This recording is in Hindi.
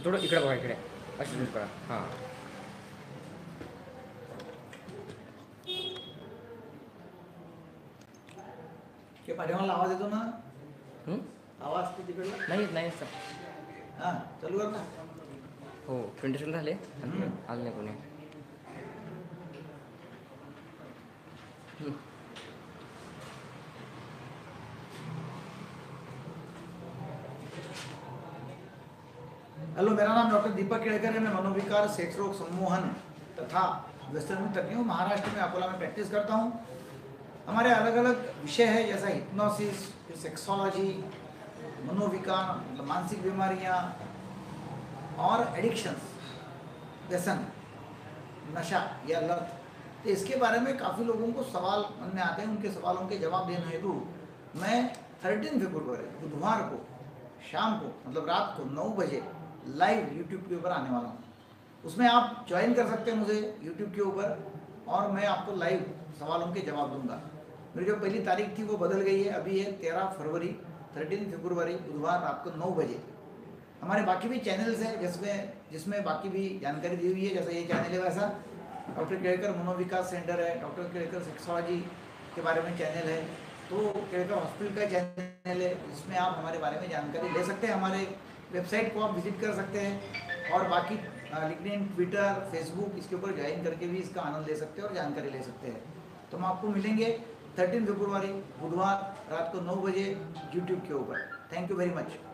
थोडं इकडे बघा, इकडे अशी झूम करा. हां. ते पाठीमागला आवाज येतो ना, हं? आवाज ते तिकडला नाही नाही सर. हां चालू कर ना. हो 20 सेकंड झाले आणि आलं नाही कोणी. हं. हेलो, मेरा नाम डॉक्टर दीपक केड़कर है। मैं मनोविकार, सेक्स रोग, सम्मोहन तथा व्यसन तज्ञ हूँ। महाराष्ट्र में अकोला में प्रैक्टिस करता हूँ। हमारे अलग अलग विषय है, जैसा हिप्नोसिस, फिर सेक्सोलॉजी, मनोविकार मतलब मानसिक बीमारियाँ और एडिक्शंस, व्यसन, नशा या लत। तो इसके बारे में काफ़ी लोगों को सवाल मन में आते हैं। उनके सवालों के जवाब देने हेतु मैं 13 फरवरी बुधवार को शाम को मतलब रात को 9 बजे लाइव यूट्यूब के ऊपर आने वाला हूँ। उसमें आप ज्वाइन कर सकते हैं मुझे यूट्यूब के ऊपर, और मैं आपको लाइव सवालों के जवाब दूंगा। मेरी जो पहली तारीख थी वो बदल गई है, अभी है 13 फरवरी 13 फरवरी बुधवार रात को 9 बजे। हमारे बाकी भी चैनल्स हैं जिसमें बाकी भी जानकारी दी हुई है। जैसे ये चैनल है वैसा डॉक्टर केड़कर मनोविकास सेंटर है, डॉक्टर केड़कर सेक्सोलॉजी के बारे में चैनल है, तो केड़कर हॉस्पिटल का चैनल है, जिसमें आप हमारे बारे में जानकारी ले सकते हैं। हमारे वेबसाइट को आप विजिट कर सकते हैं, और बाकी लिंक्डइन, ट्विटर, फेसबुक इसके ऊपर ज्वाइन करके भी इसका आनंद ले सकते हैं और जानकारी ले सकते हैं। तो हम आपको मिलेंगे 13 फरवरी बुधवार रात को 9 बजे यूट्यूब के ऊपर। Thank you very much.